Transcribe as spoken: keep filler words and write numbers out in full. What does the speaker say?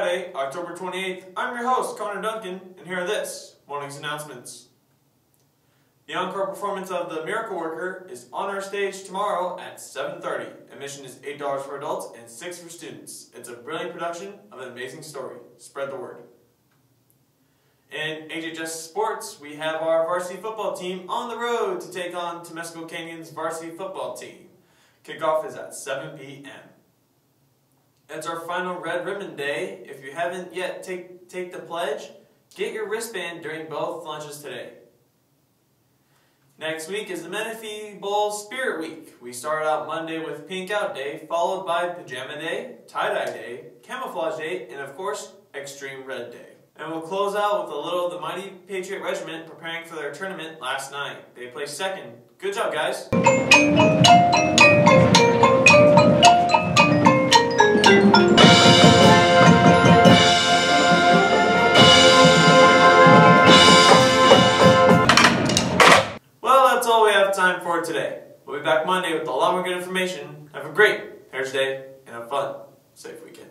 Friday, October twenty-eighth, I'm your host, Connor Duncan, and here are this morning's announcements. The encore performance of The Miracle Worker is on our stage tomorrow at seven thirty. Admission is eight dollars for adults and six dollars for students. It's a brilliant production of an amazing story. Spread the word. In H H S Sports, we have our varsity football team on the road to take on Temescal Canyon's varsity football team. Kickoff is at seven p m It's our final Red Ribbon Day. If you haven't yet take, take the pledge, get your wristband during both lunches today. Next week is the Menifee Bowl Spirit Week. We start out Monday with Pink Out Day, followed by Pajama Day, Tie-Dye Day, Camouflage Day, and of course, Extreme Red Day. And we'll close out with a little of the Mighty Patriot Regiment preparing for their tournament last night. They placed second. Good job, guys. Well, that's all we have time for today. We'll be back Monday with a lot more good information. Have a great Heritage Day and a fun, safe weekend.